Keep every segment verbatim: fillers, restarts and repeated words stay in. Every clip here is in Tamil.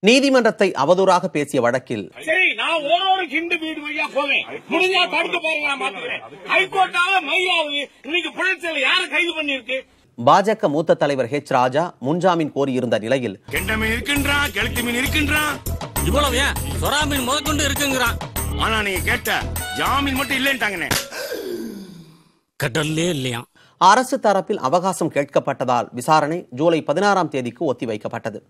நீதிமன்றத்தை அவதூறாக பேசிய வழக்கில் சரி, நான் ஒரு ஹிந்து வீடு வழியா போவேன், முடிஞ்சா தடுத்து பாருங்க, நான் மாத்துறேன். ஹைகோர்ட்டால மயிலாவது இன்னைக்கு புழல் யாரை கைது பண்ணிருக்கு? பாஜக மூத்த தலைவர் ஹெச் ராஜா முன்ஜாமீன் கோரியிருந்த நிலையில் கெண்டமீன் இருக்கின்றான், கெளுத்தி மீன் இருக்கின்றான், இவ்வளவு ஏன் சொராமீன் முதற்கொண்டு இருக்குங்கிறான். ஆனா நீங்க கேட்ட ஜாமீன் மட்டும் இல்லைன்ட்டாங்கண்ணே. கடல்லே இல்லையா? அரசு தரப்பில் அவகாசம் கேட்கப்பட்டதால் விசாரணை ஜூலை பதினாறாம் தேதிக்கு ஒத்திவைக்கப்பட்டது.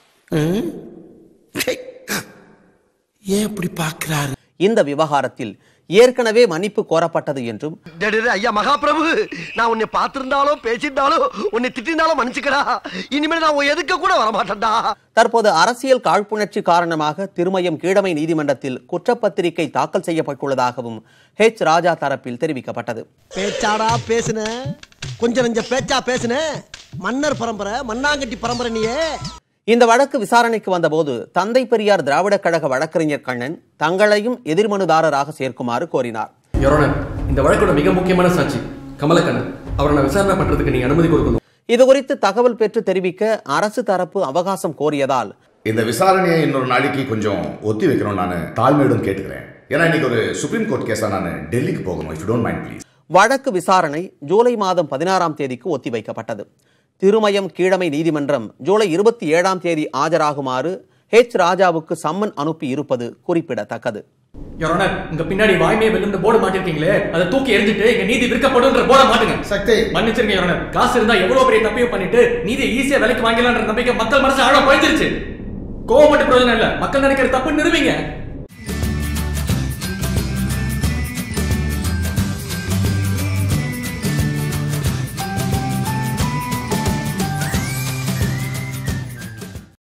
ஏன் இப்படி பார்க்கிறாரு? இந்த விவகாரத்தில் ஏற்கனவே மன்னிப்பு கோரப்பட்டது என்றும் ஐயா மகாபிரபு, நான் உன்னை பார்த்திருந்தாலும் பேசியிருந்தாலும் உன்னை திட்டிருந்தாலும் மன்னிச்சுக்கடா, இனிமேல் நான் எதுக்க கூட வரமாட்டேன்டா. தற்போது அரசியல் காழ்ப்புணர்ச்சி காரணமாக திருமயம் கீழமை நீதிமன்றத்தில் குற்றப்பத்திரிகை தாக்கல் செய்யப்பட்டுள்ளதாகவும் ஹெச் ராஜா தரப்பில் தெரிவிக்கப்பட்டது. பேச்சாடா பேசுன, கொஞ்சம் நெஞ்ச பேச்சா பேசுன, மன்னர் பரம்பரை மண்ணாங்கட்டி பரம்பரை நீயே. இந்த வழக்கு விசாரணைக்கு வந்தபோது தந்தை பெரியார் திராவிட கழக வழக்கறிஞர் கண்ணன் தங்களையும் எதிர்மனுதாரராக சேர்க்குமாறு கோரினார். இந்த வழக்கோட மிக முக்கியமான சாட்சி கமலக்கண்ணன், அவரை நான் விசாரணை பண்றதுக்கு நீங்க அனுமதி கொடுக்கணும். இது குறித்து தகவல் பெற்று தெரிவிக்க அரசு தரப்பு அவகாசம் கோரியதால் இந்த விசாரணையை இன்னொரு நாளைக்கு கொஞ்சம் ஒத்தி வைக்கணும் நான் தாழ்மையுடன் கேட்டுக்கிறேன். ஏன்னா இன்னைக்கு ஒரு சுப்ரீம் கோர்ட் கேஸா நான் டெல்லிக்கு போகணும். If you don't mind please. வழக்கு விசாரணை ஜூலை மாதம் பதினாறாம் தேதிக்கு ஒத்திவைக்கப்பட்டது. திருமயம் கீழமை நீதிமன்றம் ஜூலை இருபத்தி ஏழாம் தேதி ஆஜராகுமாறு ஹெச் ராஜாவுக்கு சம்மன் அனுப்பி இருப்பது குறிப்பிடத்தக்கது. உங்க பின்னாடி வாய்மையை வெல்லும் போர்டு மாட்டிருக்கீங்களே, அதை தூக்கி எரிஞ்சிட்டு இங்க நீதி விற்கப்படும்ன்ற போர்டை மாட்டுங்க. சக்தி மன்னிச்சிருங்க யோனர், காசு இருந்தா எவ்வளவு பெரிய தப்பையும் பண்ணிட்டு நீதி ஈஸியா விலைக்கு வாங்கலாம்ன்ற நம்பிக்கை மக்கள் மனசு ஆழ போயிடுச்சு. கோவம் மட்டும் பிரயோஜனம் இல்ல, மக்கள் நினைக்கிற தப்பு நிறுவீங்க.